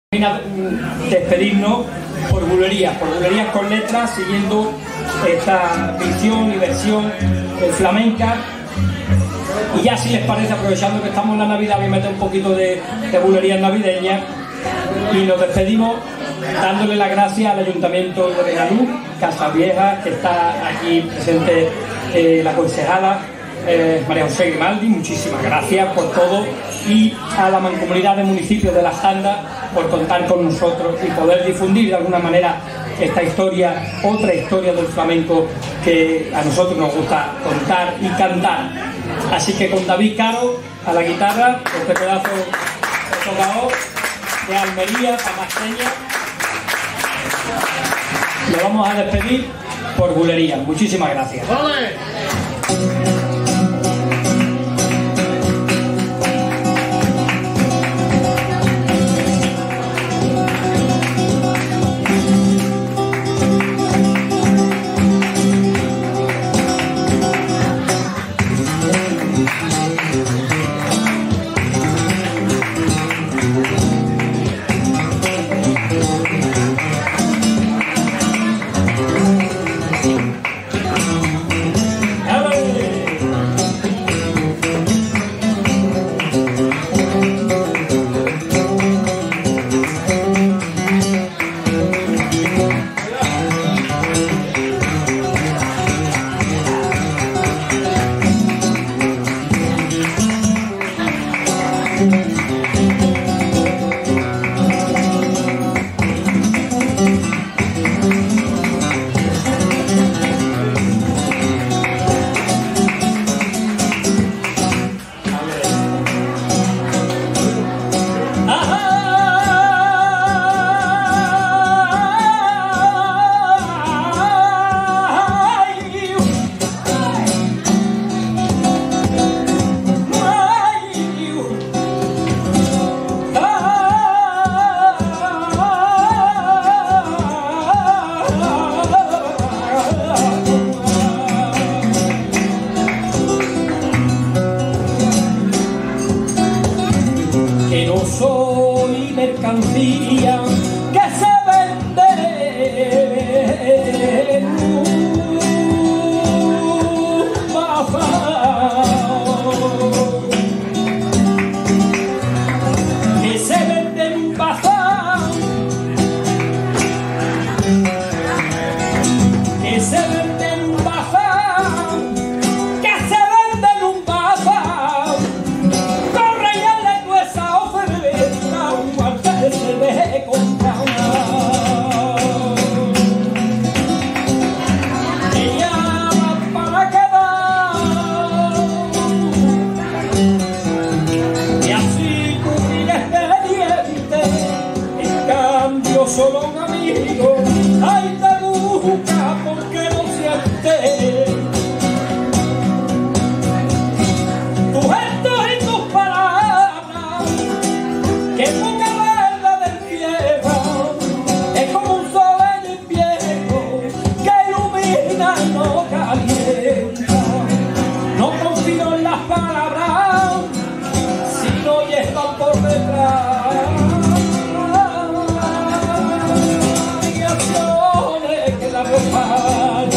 Despedirnos por bulerías con letras, siguiendo esta visión y versión flamenca. Y ya, si les parece, aprovechando que estamos en la Navidad, voy a meter un poquito de bulerías navideñas y nos despedimos dándole las gracias al Ayuntamiento de Benaluj, Casavieja, que está aquí presente la concejala María José Grimaldi. Muchísimas gracias por todo, y a la Mancomunidad de Municipios de Las Andas por contar con nosotros y poder difundir de alguna manera esta historia, otra historia del flamenco que a nosotros nos gusta contar y cantar. Así que con David Caro a la guitarra, este pedazo de tocador de Almería, Pamasteña, lo vamos a despedir por bulería. Muchísimas gracias. Soy mercancía que se vende en un bazar, que se vende en un bazar, que se vende en un bazar, que se vende en un bazar. Corre y le nuestra oferta un guante se ve comprar. Ella va para quedar y así cubrir expediente. En cambio solo un amigo ay te busca porque no siente tu gesto y tus palabras, que poca verdad del cielo es como un sol en invierno que ilumina y no calienta. No confío en las palabras si no están por detrás, y acciones que la preparan.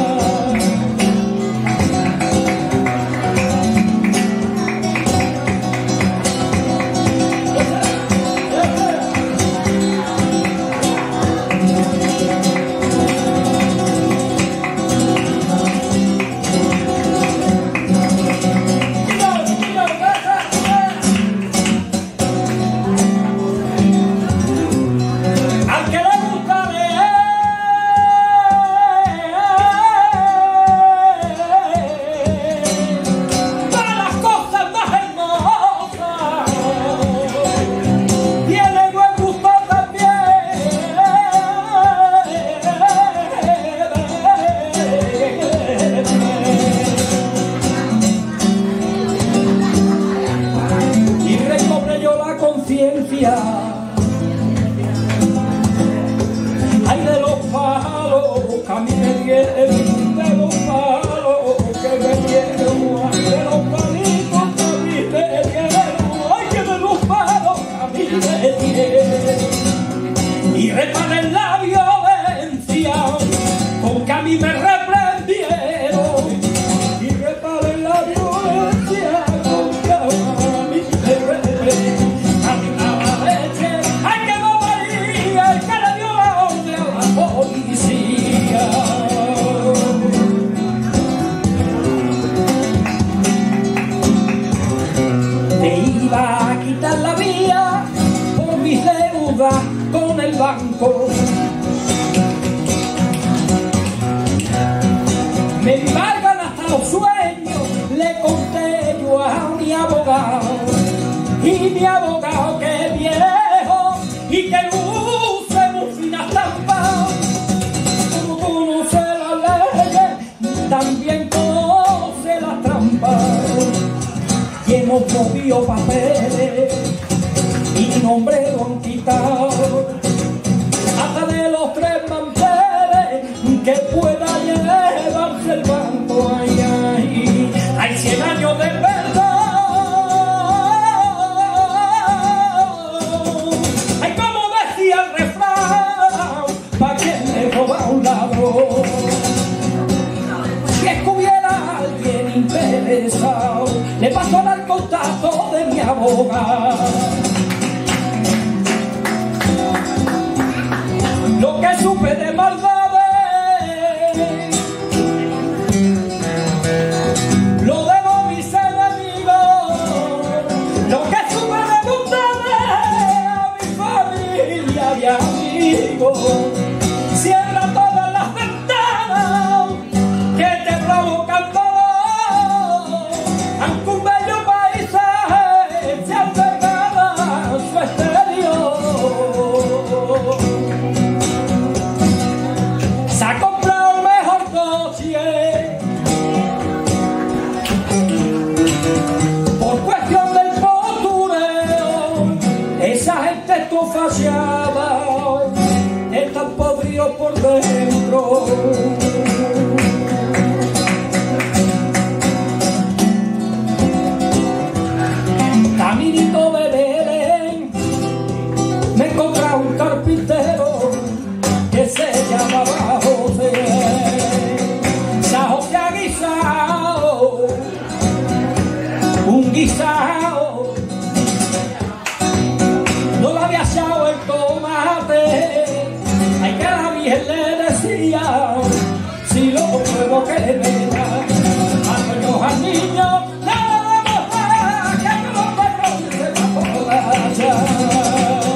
Ay, de los palos que a mí me dieron, de los palos que me dieron, ay, de los palitos que a mí me dieron, ay, que de los palos que a mí me dieron. iba a quitar la vía por mis deudas con el banco. Me embargan hasta los sueños, le conté yo a mi abogado. Y mi abogado que es viejo y que luce muy finas trampas. Como conoce las leyes, también conoce las trampas. Y hemos movido papeles y mi nombre lo han quitado. Hasta de los 3 manteles que pueda llevarse el banco. Ay, ay, hay 100 años de perdón. Ay, como decía el refrán, pa' quien le roba a un ladrón. Si estuviera alguien interesado, le paso al contacto de mi abogado. Lo que supe de maldades, lo debo a mis enemigos. Lo que supe de bondades, a mi familia y amigos. Cierra todas las ventanas que te provocan todo, aunque un bello paisaje se alberga en su exterior. Se ha comprado un mejor coche por cuestión del postureo. Esa gente estofallada está podrido por dentro. Caminito de Belén me encontré un carpintero que se llamaba José. San José ha guisado un guisado, no le había echado el tomate. Ay, que la Virgen le decía, si lo pruebo que le venga a los al niño, no más que no lo perro se va por la llave.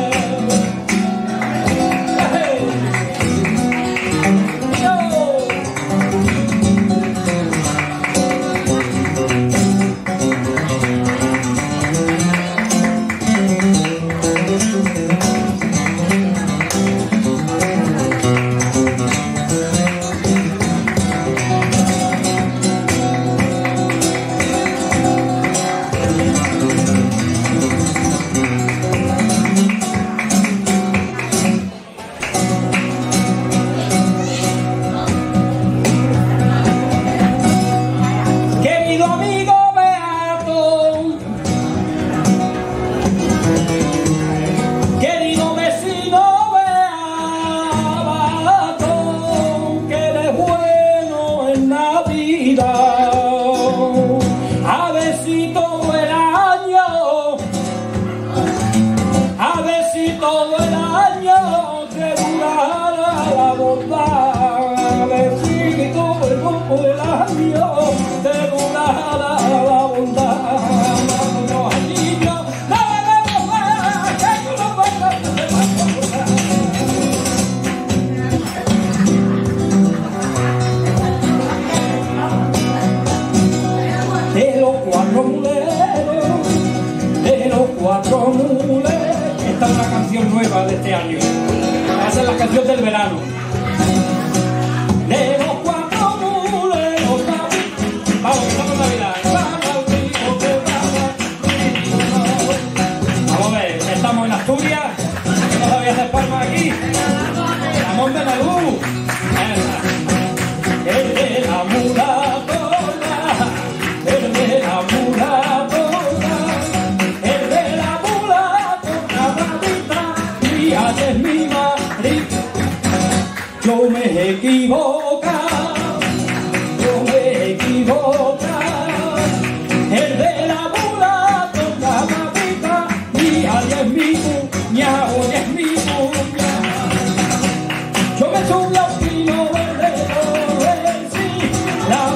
Esta es una canción nueva de este año. Esa es la canción del verano. De los 4 mules, vamos, estamos Navidad. Vamos a ver, estamos en Asturias. No sabía hacer palmas aquí. Ramón de la Luz. El de la mulatona, el de la mulatona, el de la mulatona, mía es mi madre. Yo me he equivocado, yo me he equivocado. El de la mulatona, mamita, mía es mi cuñado, es mi cuñado. Yo me subí al pino verde, la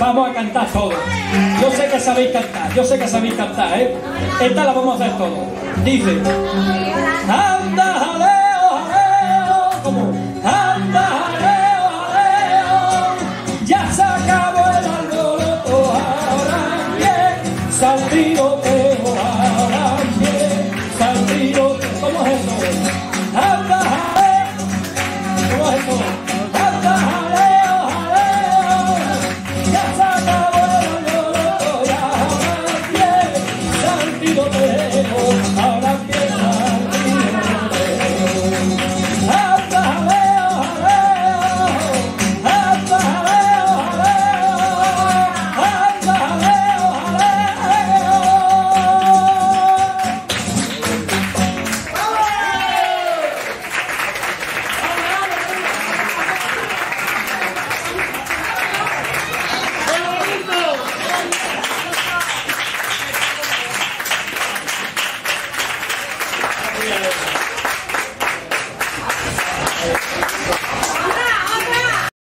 vamos a cantar todos. Yo sé que sabéis cantar, yo sé que sabéis cantar, ¿eh? Esta la vamos a hacer todos. Dice: anda,